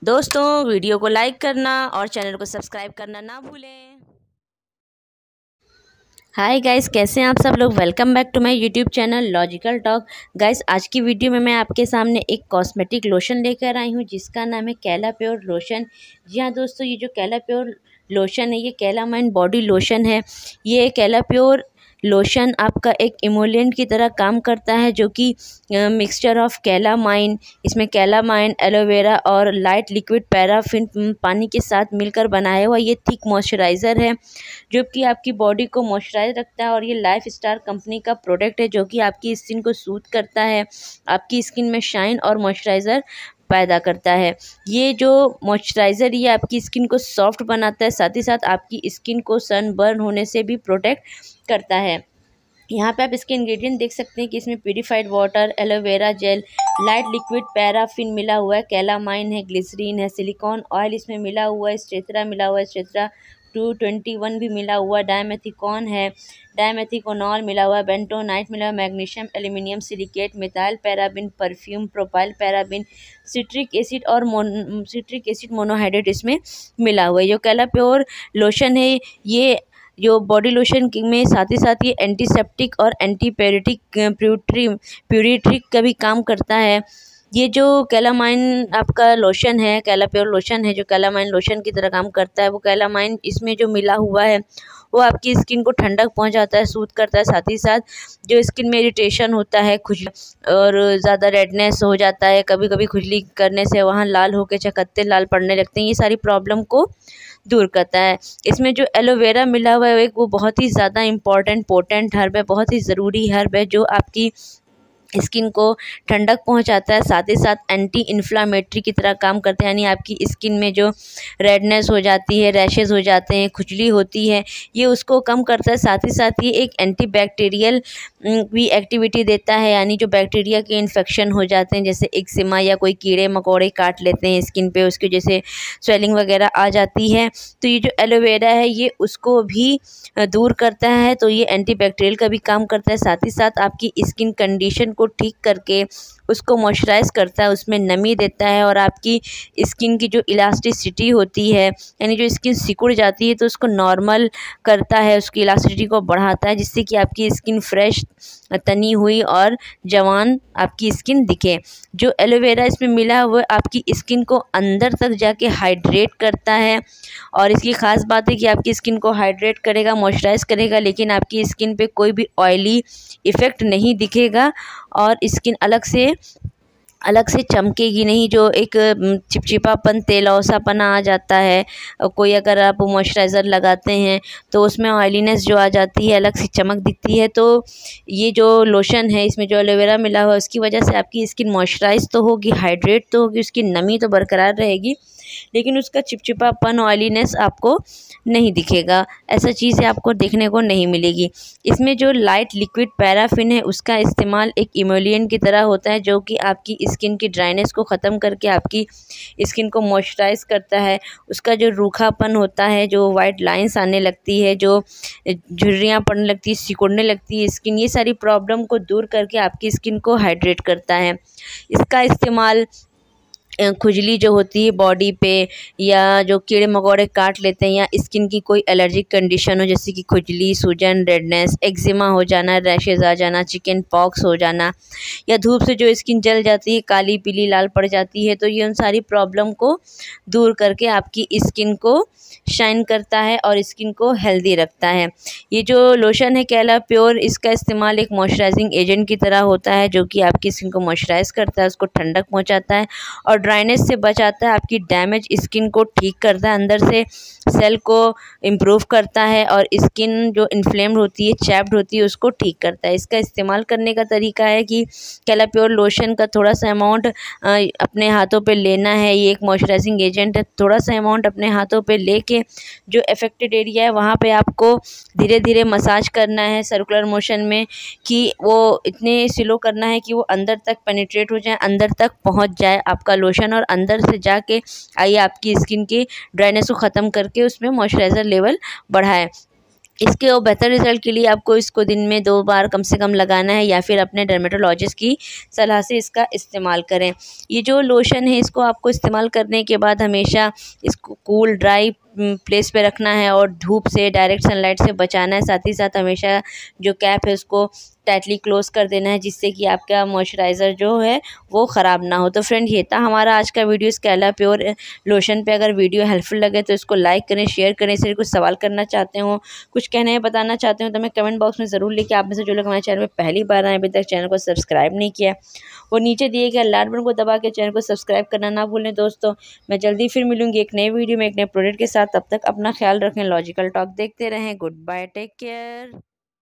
दोस्तों वीडियो को लाइक करना और चैनल को सब्सक्राइब करना ना भूलें। हाय गाइस, कैसे हैं आप सब लोग। Welcome back to my YouTube channel logical talk. Guys, आज की वीडियो में मैं आपके सामने एक कॉस्मेटिक लोशन लेकर आई हूं जिसका नाम है कैला प्योर लोशन। जी हाँ दोस्तों, ये जो कैला प्योर लोशन है ये कैलामाइन बॉडी लोशन है। ये कैला प्योर लोशन आपका एक इमोलिएंट की तरह काम करता है, जो कि मिक्सचर ऑफ कैलामाइन, इसमें कैलामाइन, एलोवेरा और लाइट लिक्विड पैराफिन पानी के साथ मिलकर बनाया हुआ ये थिक मॉइस्चराइज़र है, जो कि आपकी बॉडी को मॉइस्चराइज रखता है। और ये लाइफ स्टार कंपनी का प्रोडक्ट है, जो कि आपकी स्किन को सूट करता है, आपकी स्किन में शाइन और मॉइस्चराइज़र पैदा करता है। ये जो मॉइस्चराइज़र ये आपकी स्किन को सॉफ्ट बनाता है, साथ ही साथ आपकी स्किन को सन बर्न होने से भी प्रोटेक्ट करता है। यहाँ पे आप इसके इंग्रेडिएंट देख सकते हैं कि इसमें purified water, aloe vera gel, light liquid paraffin मिला हुआ है, कैलामाइन है, ग्लिसरीन है, सिलिकॉन ऑयल इसमें मिला हुआ है, स्ट्रेथरा मिला हुआ है, स्ट्रेथरा 221 भी मिला हुआ है, डायमेथिकॉन है, डायमेथिकोनॉल मिला हुआ है, बेंटोनाइट मिला हुआ है, magnesium, aluminium silicate, methyl paraben, perfume, propyl paraben, citric acid monohydrate इसमें मिला हुआ है। जो कैला प्योर लोशन है ये जो बॉडी लोशन में साथ ही साथ ये एंटीसेप्टिक और एंटीपेरेटिक प्यूरिट्रिक का भी काम करता है। ये जो कैलामाइन आपका लोशन है, कैला प्योर लोशन है, जो कैलामाइन लोशन की तरह काम करता है, वो कैलामाइन इसमें जो मिला हुआ है वो आपकी स्किन को ठंडक पहुंचाता है, सूट करता है। साथ ही साथ जो स्किन में इरिटेशन होता है, खुजली और ज़्यादा रेडनेस हो जाता है, कभी कभी खुजली करने से वहाँ लाल होकर चकत्ते लाल पड़ने लगते हैं, ये सारी प्रॉब्लम को दूर करता है। इसमें जो एलोवेरा मिला हुआ है वो बहुत ही ज़्यादा इम्पॉर्टेंट पोटेंट हर्ब है, बहुत ही ज़रूरी हर्ब है, जो आपकी स्किन को ठंडक पहुंचाता है, साथ ही साथ एंटी इन्फ्लामेटरी की तरह काम करते हैं। यानी आपकी स्किन में जो रेडनेस हो जाती है, रैशेज़ हो जाते हैं, खुजली होती है, ये उसको कम करता है। साथ ही साथ ये एक एंटी बैक्टीरियल भी एक्टिविटी देता है, यानी जो बैक्टीरिया के इन्फेक्शन हो जाते हैं, जैसे एक्जिमा या कोई कीड़े मकोड़े काट लेते हैं स्किन पे, उसकी जैसे स्वेलिंग वगैरह आ जाती है, तो ये जो एलोवेरा है ये उसको भी दूर करता है। तो ये एंटी बैक्टीरियल का भी काम करता है, साथ ही साथ आपकी स्किन कंडीशन को ठीक करके उसको मॉइस्चराइज करता है, उसमें नमी देता है, और आपकी स्किन की जो इलास्टिसिटी होती है, यानी जो स्किन सिकुड़ जाती है तो उसको नॉर्मल करता है, उसकी इलास्टिसिटी को बढ़ाता है, जिससे कि आपकी स्किन फ्रेश, तनी हुई और जवान आपकी स्किन दिखे। जो एलोवेरा इसमें मिला हुआ है आपकी स्किन को अंदर तक जाके हाइड्रेट करता है, और इसकी ख़ास बात है कि आपकी स्किन को हाइड्रेट करेगा, मॉइस्चराइज करेगा, लेकिन आपकी स्किन पे कोई भी ऑयली इफ़ेक्ट नहीं दिखेगा और स्किन अलग से चमकेगी नहीं। जो एक चिपचिपापन, तेलौसापना आ जाता है, कोई अगर आप मॉइस्चराइज़र लगाते हैं तो उसमें ऑयलीनेस जो आ जाती है, अलग से चमक दिखती है। तो ये जो लोशन है इसमें जो एलोवेरा मिला हुआ है उसकी वजह से आपकी स्किन मॉइस्चराइज तो होगी, हाइड्रेट तो होगी, उसकी नमी तो बरकरार रहेगी, लेकिन उसका चिपचिपापन, ऑयलीनेस आपको नहीं दिखेगा। ऐसा चीज़ें आपको देखने को नहीं मिलेगी। इसमें जो लाइट लिक्विड पैराफिन है उसका इस्तेमाल एक इमोलिएंट की तरह होता है, जो कि आपकी स्किन की ड्राइनेस को ख़त्म करके आपकी स्किन को मॉइस्चराइज करता है। उसका जो रूखापन होता है, जो वाइट लाइंस आने लगती है, जो झुर्रियाँ पड़ने लगती है, सिकुड़ने लगती है स्किन, ये सारी प्रॉब्लम को दूर करके आपकी स्किन को हाइड्रेट करता है। इसका इस्तेमाल खुजली जो होती है बॉडी पे, या जो कीड़े मकोड़े काट लेते हैं, या स्किन की कोई एलर्जिक कंडीशन हो, जैसे कि खुजली, सूजन, रेडनेस, एक्जिमा हो जाना, रैशेज आ जाना, चिकन पॉक्स हो जाना, या धूप से जो स्किन जल जाती है, काली पीली लाल पड़ जाती है, तो ये उन सारी प्रॉब्लम को दूर करके आपकी स्किन को शाइन करता है और स्किन को हेल्दी रखता है। ये जो लोशन है कैला प्योर, इसका इस्तेमाल एक मॉइस्चराइजिंग एजेंट की तरह होता है, जो कि आपकी स्किन को मॉइस्चराइज करता है, उसको ठंडक पहुँचाता है और ड्राइनेस से बचाता है, आपकी डैमेज स्किन को ठीक करता है, अंदर से सेल को इम्प्रूव करता है, और स्किन जो इन्फ्लेम्ड होती है, चैप्ड होती है, उसको ठीक करता है। इसका इस्तेमाल करने का तरीका है कि कैला प्योर लोशन का थोड़ा सा अमाउंट अपने हाथों पे लेना है। ये एक मॉइस्चराइजिंग एजेंट है, थोड़ा सा अमाउंट अपने हाथों पे लेके जो अफेक्टेड एरिया है वहाँ पे आपको धीरे धीरे मसाज करना है सर्कुलर मोशन में, कि वो इतने स्लो करना है कि वो अंदर तक पेनिट्रेट हो जाए, अंदर तक पहुँच जाए आपका लोशन, और अंदर से जाके आइए आपकी स्किन की ड्राइनेस को ख़त्म करके उसमें मॉइस्चराइज़र लेवल बढ़ाए। इसके और बेहतर रिज़ल्ट के लिए आपको इसको दिन में 2 बार कम से कम लगाना है, या फिर अपने डर्मेटोलॉजिस्ट की सलाह से इसका इस्तेमाल करें। ये जो लोशन है इसको आपको इस्तेमाल करने के बाद हमेशा इसको कूल ड्राई प्लेस पे रखना है और धूप से, डायरेक्ट सनलाइट से बचाना है। साथ ही साथ हमेशा जो कैप है उसको टाइटली क्लोज़ कर देना है, जिससे कि आपका मॉइस्चराइज़र जो है वो ख़राब ना हो। तो फ्रेंड, ये था हमारा आज का वीडियो स्कैला प्योर लोशन पे। अगर वीडियो हेल्पफुल लगे तो इसको लाइक करें, शेयर करें। इससे कुछ सवाल करना चाहते हो, कुछ कहना या बताना चाहते हो तो मैं कमेंट बॉक्स में ज़रूर लिखिए। आप में से जो लोग हमारे चैनल में पहली बार आए, अभी तक चैनल को सब्सक्राइब नहीं किया, वो नीचे दिए गए लाल बटन को दबा के चैनल को सब्सक्राइब करना ना भूलें। दोस्तों, मैं जल्दी फिर मिलूंगी एक नए वीडियो में एक नए प्रोडक्ट के साथ। तब तक अपना ख्याल रखें। लॉजिकल टॉक देखते रहें। Goodbye, take care.